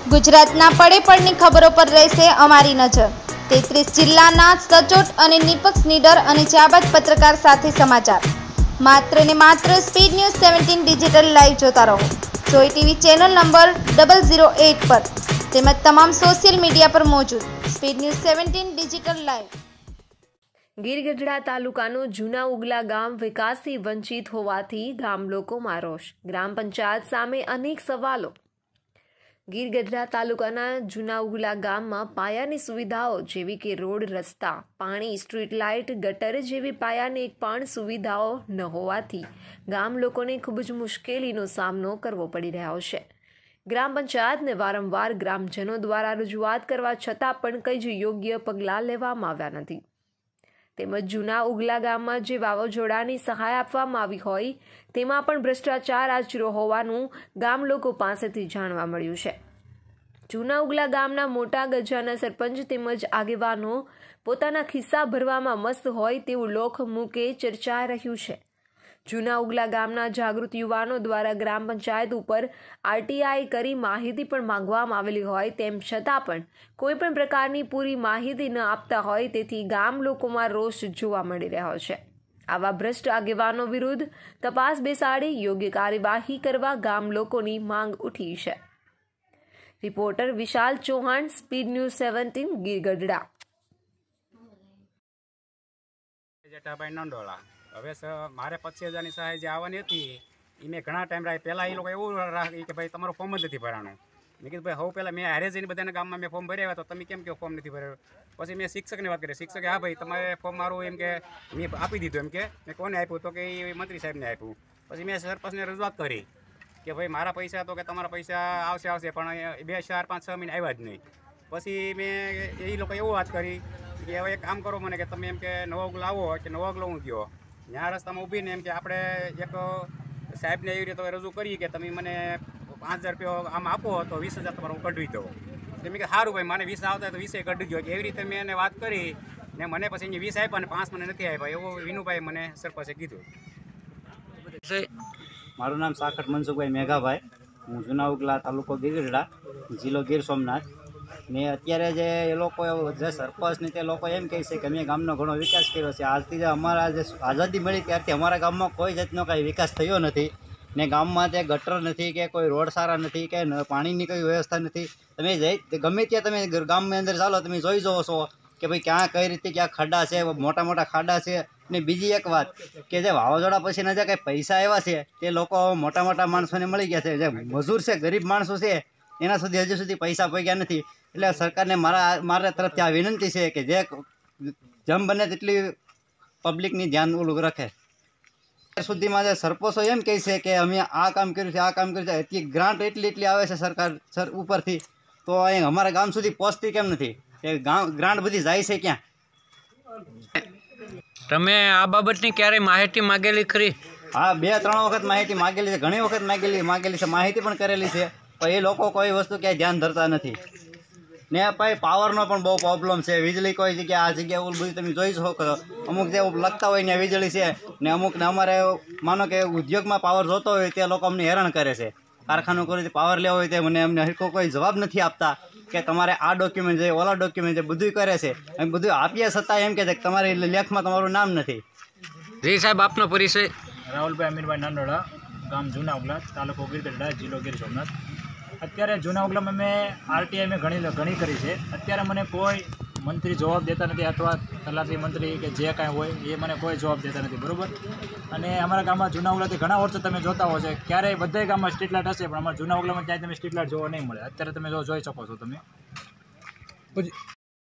ગુજરાતના પડે પડની ખબરો પર રહેશે અમારી નજર। 33 જિલ્લાના સચોટ અને નિપક્ષ નીડર અને જાબાજ પત્રકાર સાથે સમાચાર। માત્ર ને માત્ર સ્પીડ ન્યૂઝ 17 ડિજિટલ લાઈવ જોતા રહો। જોઈ ટીવી ચેનલ નંબર 008 પર તેમજ તમામ સોશિયલ મીડિયા પર મોજૂદ speed news 17 digital live. Gir Gadhada તાલુકાનું જૂના ઉગલા ગામ વિકાસથી વંચિત હોવાથી ગામ લોકોમાં રોષ। ગ્રામ પંચાયત સામે અનેક સવાલો। ગીર ગઢડા તાલુકાના જૂના ઉગલા ગામમાં પાયાની સુવિધાઓ જેવી કે રોડ, રસ્તા, પાણી, સ્ટ્રીટ લાઇટ, ગટર જેવી પાયાની એક પણ સુવિધાઓ ન હોવાથી ગામ લોકોને ખૂબ જ મુશ્કેલીનો સામનો કરવો પડી રહ્યો છે। ગ્રામ પંચાયતને વારંવાર ગ્રામજનો દ્વારા રજૂઆત કરવા છતાં પણ કંઈ જ યોગ્ય પગલાં લેવામાં આવ્યા નથી। તેમજ જૂના ઉગલા ગામમાં જે વાવાઝોડાની સહાય આપવામાં આવી હોય તેમાં પણ ભ્રષ્ટાચાર આચર્યો હોવાનું ગામ લોકો પાસેથી જાણવા મળ્યું છે। જૂના ઉગલા ગામના મોટા ગજાના સરપંચ તેમજ આગેવાનો પોતાના ખિસ્સા ભરવામાં મસ્ત હોય તેવું લોક મુકે ચર્ચાઈ રહ્યું છે। જૂના ઉગલા ગામના જાગૃત યુવાનો દ્વારા ગ્રામ પંચાયત ઉપર આરટીઆઈ કરી માહિતી પણ માંગવામાં આવેલી હોય તેમ છતાં પણ કોઈ પણ પ્રકારની પૂરી માહિતી ન આપતા હોય તેથી ગામ લોકોમાં રોષ જોવા મળી રહ્યો છે। આવા ભ્રષ્ટ આગેવાનો વિરુદ્ધ તપાસ બેસાડી યોગ્ય કાર્યવાહી કરવા ગામ લોકોની માંગ ઉઠી છે। Reporter Vishal Chauhan, speed news 17 Gir Gadhada. હવે મારે 25,000ની સહાય જે આવવાની હતી એ મેં ઘણા ટાઈમ રાખ પહેલાં એ લોકો એવું રાખી કે ભાઈ તમારું ફોર્મ જ નથી ભરાણું। મેં કીધું ભાઈ હવે પહેલાં મેં હારે જઈને બધાના ગામમાં મેં ફોર્મ ભર્યા તો તમે કેમ કે ફોર્મ નથી ભર્યું? પછી મેં શિક્ષકની વાત કરી। શિક્ષકે હા ભાઈ તમારે ફોર્મ મારું એમ કે મેં આપી દીધું એમ કે મેં કોને આપ્યું તો કે એ મંત્રી સાહેબને આપ્યું। પછી મેં સરપંચને રજૂઆત કરી કે ભાઈ મારા પૈસા તો કે તમારા પૈસા આવશે પણ 2, 4, 5, 6 મહિને આવ્યા જ નહીં। પછી મેં એ લોકો એવું વાત કરી કે હવે એક કામ કરો મને કે તમે એમ કે નવો ઉગલો આવો કે નવો ઉગલો હું ગયો ત્યાં રસ્તામાં ઊભીને એમ કે આપણે એક સાહેબને એવી રીતે રજૂ કરીએ કે તમે મને 5,000 રૂપિયા આમ આપો તો 20,000 તમારે હું કઢવી દઉં। તો મેં કે સારું ભાઈ મને 20 આવતા તો 20 કઢી ગયો એવી રીતે મેં એને વાત કરી ને મને પછી એને 20 આપ્યા ને 5 મને નથી આપ્યા એવું વિનુભાઈ મને સરપંચે કીધું। મારું નામ સાખટ મનસુખભાઈ મેઘાભાઈ, હું જૂના ઉગલા તાલુકો ગીર ગઢડા, જિલ્લો ગીર સોમનાથ ને અત્યારે જે એ લોકો જે સરપંચ ને તે લોકો એમ કહે છે કે અમે ગામનો ઘણો વિકાસ કર્યો છે। આજથી જે અમારા જે આઝાદી મળી ત્યારથી અમારા ગામમાં કોઈ જાતનો કાંઈ વિકાસ થયો નથી ને ગામમાં તે ગટર નથી કે કોઈ રોડ સારા નથી કે પાણીની કોઈ વ્યવસ્થા નથી। તમે ગમે ત્યાં તમે ગામની અંદર ચાલો તમે જોઈ જાઓ છો કે ભાઈ ક્યાં કઈ રીતે ક્યાં ખાડા છે, મોટા મોટા ખાડા છે। ને બીજી એક વાત કે જે વાવાઝોડા પછીના જે કંઈ પૈસા આવ્યા છે તે લોકો મોટા મોટા માણસોને મળી ગયા છે। જે મજૂર છે, ગરીબ માણસો છે એના સુધી હજુ સુધી પૈસા પહોંચ્યા નથી। એટલે સરકારને મારા તરફથી આ વિનંતી છે કે જે જેમ બને તેટલી પબ્લિકની ધ્યાન ઓલું રાખે। અત્યાર સુધીમાં જે સરપંચો એમ કહે છે કે અમે આ કામ કર્યું છે, આ કામ કર્યું છે, એટલી ગ્રાન્ટ એટલી આવે છે સરકાર ઉપરથી તો અહીં અમારા ગામ સુધી પહોંચતી કેમ નથી? એ ગ્રાન્ટ બધી જાય છે ક્યાં? તમે આ બાબતની ક્યારેય માહિતી માગેલી ખરી? હા, 2-3 વખત માહિતી માગેલી છે, ઘણી વખત માગેલી છે, માહિતી પણ કરેલી છે પણ એ લોકો કોઈ વસ્તુ ક્યાંય ધ્યાન ધરતા નથી। ને ભાઈ પાવરનો પણ બહુ પ્રોબ્લેમ છે। વીજળી કોઈ જગ્યાએ આ જગ્યાએ ઓલું બધું તમે જોઈ શકો અમુક જે લખતા હોય ને વીજળી છે ને અમુકને અમારે માનો કે ઉદ્યોગમાં પાવર જોતો હોય તે લોકો અમને હેરાન કરે છે। કારખાનું કરી પાવર લેવો હોય તે અમને હરખો કોઈ જવાબ નથી આપતા કે તમારે આ ડોક્યુમેન્ટ છે, ઓલા ડોક્યુમેન્ટ છે, બધું કરે છે। અમે બધું આપીએ છતાં એમ કે છે કે તમારી લેખમાં તમારું નામ નથી। જી સાહેબ, આપનો પરિચય? રાહુલભાઈ અમીરભાઈ નાનોડા, ગામ જૂના ઉગલા, તાલુકો ગીર ગઢડા, જિલ્લો ગીર સોમનાથ। અત્યારે જૂના ઉગલામાં મેં આરટીઆઈ મેં ઘણી કરી છે। અત્યારે મને કોઈ મંત્રી જવાબ દેતા નથી અથવા તલાટી મંત્રી કે જે કાંઈ હોય એ મને કોઈ જવાબ દેતા નથી, બરાબર। અને અમારા ગામમાં જૂના ઉગલાથી ઘણા વર્ષો તમે જોતા હો છો ક્યારેય બધા ગામમાં સ્ટ્રીટ લાઇટ હશે પણ અમારા જૂના ઉગલામાં ક્યાંય તમે સ્ટ્રીટ લાઇટ જોવા નહીં મળે। અત્યારે તમે જોઈ શકો છો તમે।